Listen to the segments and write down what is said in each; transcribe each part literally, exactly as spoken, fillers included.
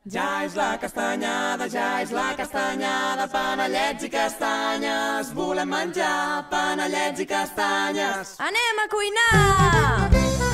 Ja és la castanyada, ja és la castanyada, panellets i castanyes. Volem menjar panellets i castanyes. Anem a cuinar!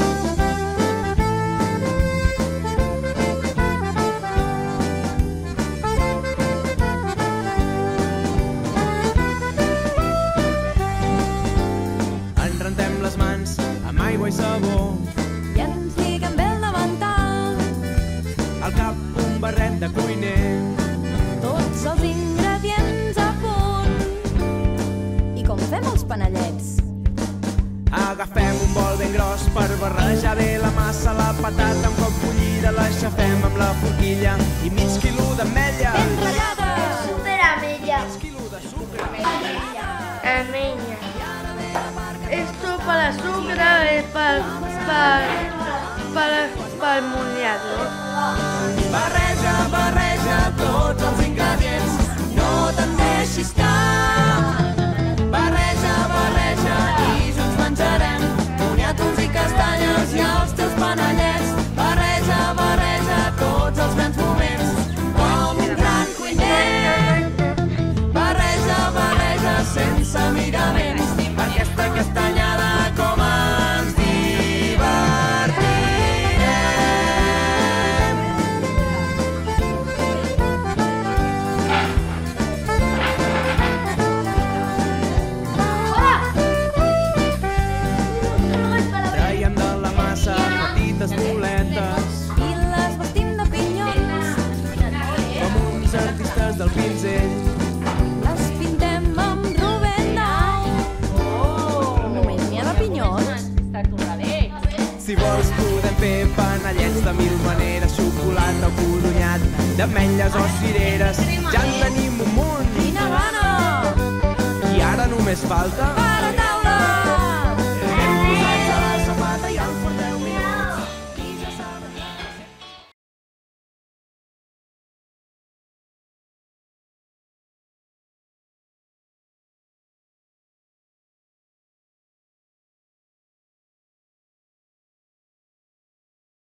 Ens rentem les mans amb aigua i sabó. I ens lliguen bé el davantal. Al cap un barret de cuiner. Tots els ingredients a punt. I com fem els panellets? Agafem un bol ben gros per barrejar bé la massa. La patata un cop bullida l'aixafem amb la forquilla. I mig quilo d'ametlla. Ben ratllada! Superamella. Mig quilo de sucre. Amenya. Esto para sucre es para, para, para, para el moniato. Barreja, barreja tots els ingredients. No te'n deixis cap. Barreja, barreja i junts menjarem moniatos i castanyes i els teus panellets. Barreja, barreja tots els grans moments com un gran cuiner. Barreja, barreja sense miraments. Aquesta castanyada com ens divertirem. Traiem de la massa petites boletes I les vestim de pinyons. com uns artistes del pinzell. Les pintem amb Rubén Dau. Només n'hi ha de pinyons. Si vols podem fer panellets de mil maneres, xocolata o codonyat, d'ametlles o cireres. Ja en tenim un munt Quina gana! i ara només falta